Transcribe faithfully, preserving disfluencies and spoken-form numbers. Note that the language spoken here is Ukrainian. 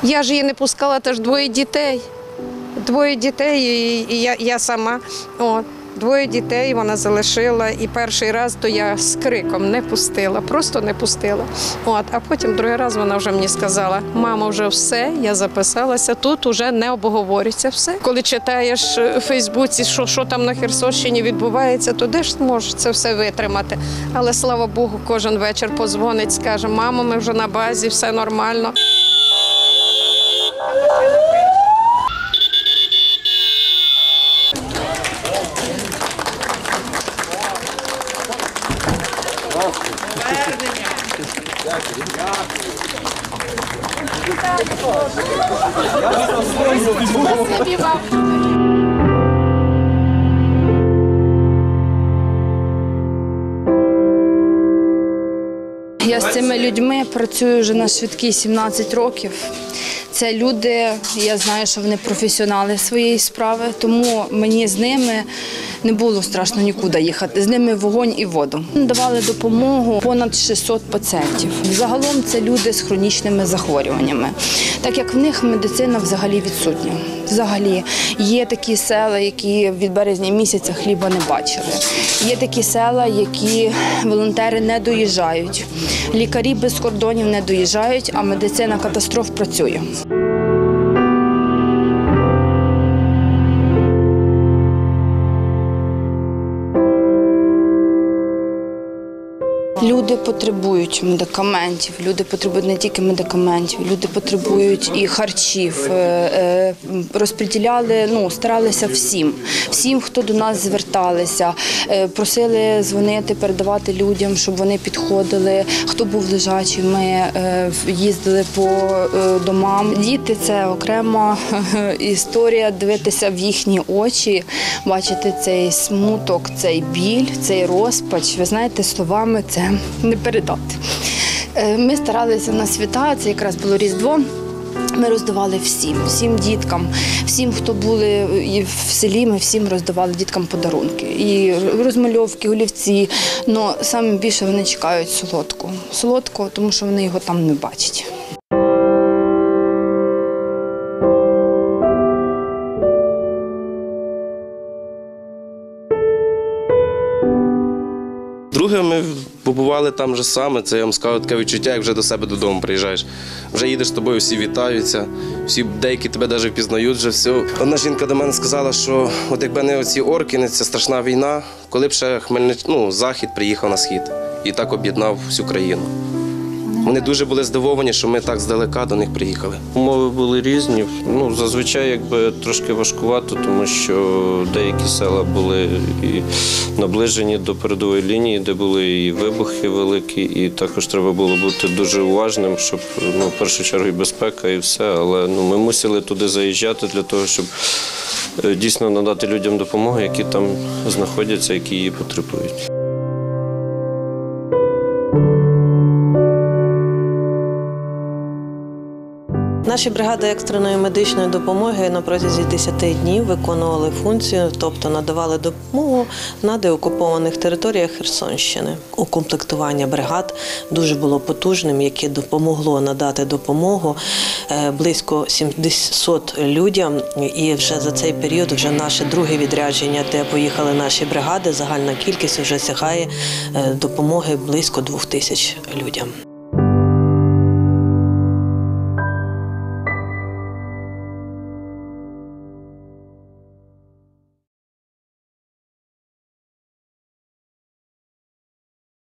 Я ж її не пускала, теж двоє дітей. Двоє дітей, і я, я сама. От. Двоє дітей вона залишила, і перший раз то я з криком не пустила, просто не пустила. От, а потім другий раз вона вже мені сказала: мамо, вже все, я записалася, тут вже не обговорюється все. Коли читаєш у Фейсбуці, що, що там на Херсонщині відбувається, то де ж зможеш це все витримати. Але, слава Богу, кожен вечір подзвонить, скаже: мамо, ми вже на базі, все нормально. Я з цими людьми працюю вже на швидкій сімнадцять років. Це люди, я знаю, що вони професіонали своєї справи, тому мені з ними не було страшно нікуди їхати. З ними вогонь і воду. Давали допомогу понад шістсот пацієнтів. Загалом це люди з хронічними захворюваннями, так як в них медицина взагалі відсутня. Взагалі є такі села, які від березня місяця хліба не бачили. Є такі села, які волонтери не доїжджають. Лікарі без кордонів не доїжджають, а медицина катастроф працює. Люди потребують медикаментів, люди потребують не тільки медикаментів, люди потребують і харчів. Розподіляли, ну, старалися всім, всім, хто до нас зверталися, просили дзвонити, передавати людям, щоб вони підходили, хто був лежачий, ми їздили по домам. Діти – це окрема історія, дивитися в їхні очі, бачити цей смуток, цей біль, цей розпач. Ви знаєте, словами це не передати. Ми старалися на свята, це якраз було Різдво, ми роздавали всім, всім діткам, всім, хто були в селі, ми всім роздавали діткам подарунки. І розмальовки, олівці, але саме більше вони чекають солодкого. Солодкого, тому що вони його там не бачать. Друге, ми побували там же саме, це, я вам скажу, таке відчуття, як вже до себе додому приїжджаєш. Вже їдеш з тобою, всі вітаються, всі деякі тебе навіть впізнають вже все. Одна жінка до мене сказала, що от якби не оці орки, не ця страшна війна, коли б ще Хмельнич... ну, Захід приїхав на Схід і так об'єднав всю країну. Вони дуже були здивовані, що ми так здалека до них приїхали. Умови були різні. Ну, зазвичай якби трошки важкувато, тому що деякі села були і наближені до передової лінії, де були і вибухи великі, і також треба було бути дуже уважним, щоб, ну, в першу чергу, і безпека, і все. Але, ну, ми мусили туди заїжджати для того, щоб дійсно надати людям допомогу, які там знаходяться, які її потребують. Наші бригади екстреної медичної допомоги на протязі десяти днів виконували функцію, тобто надавали допомогу на деокупованих територіях Херсонщини. Укомплектування бригад дуже було потужним, яке допомогло надати допомогу близько сімсот людям. І вже за цей період вже наше друге відрядження, де поїхали наші бригади, загальна кількість вже сягає допомоги близько двох тисяч людям.